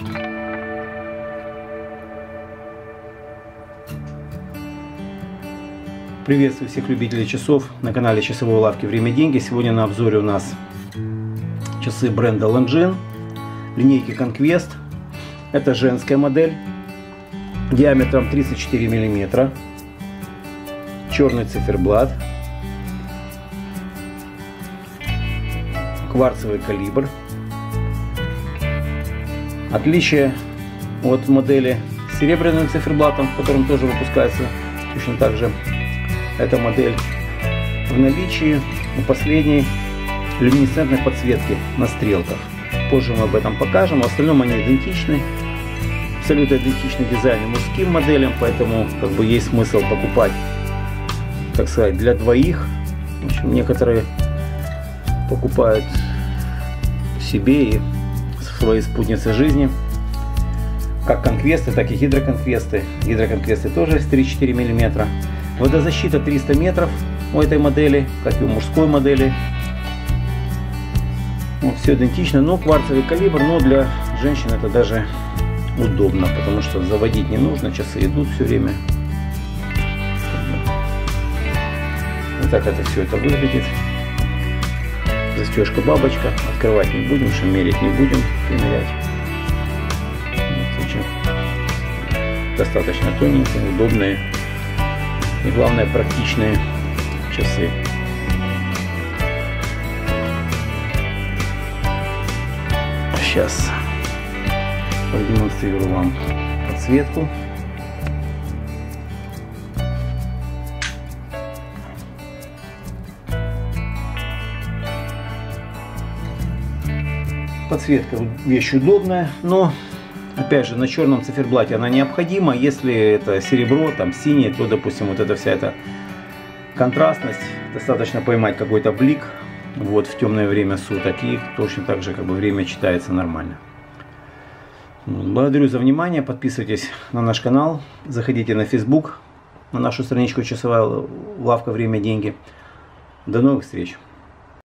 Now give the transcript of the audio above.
Приветствую всех любителей часов на канале часовой лавки «Время – деньги». Сегодня на обзоре у нас часы бренда Longines, линейки Conquest. Это женская модель диаметром 34 мм, черный циферблат, кварцевый калибр. Отличие от модели с серебряным циферблатом, в котором тоже выпускается точно так же эта модель, в наличии у последней люминесцентной подсветки на стрелках. Позже мы об этом покажем. В остальном они идентичны, абсолютно идентичный дизайн мужским моделям, поэтому как бы есть смысл покупать, так сказать, для двоих. В общем, некоторые покупают себе и своей спутнице жизни, как конквесты, так и гидроконквесты. Гидроконквесты тоже с 3-4 мм. Водозащита 300 метров у этой модели, как и у мужской модели. Вот, все идентично, но кварцевый калибр, но для женщин это даже удобно, потому что заводить не нужно, часы идут все время. Вот так это все это выглядит. Застежка бабочка, открывать не будем, шамерить не будем, примерять. Вот, достаточно тоненькие, удобные и, главное, практичные часы. Сейчас продемонстрирую вам подсветку. Подсветка вещь удобная, но опять же на черном циферблате она необходима. Если это серебро, там синее, то, допустим, вот эта вся эта контрастность, достаточно поймать какой-то блик вот в темное время суток, и точно так же как бы время читается нормально. Благодарю за внимание, подписывайтесь на наш канал, заходите на Facebook, на нашу страничку часовая лавка «Время – деньги». До новых встреч!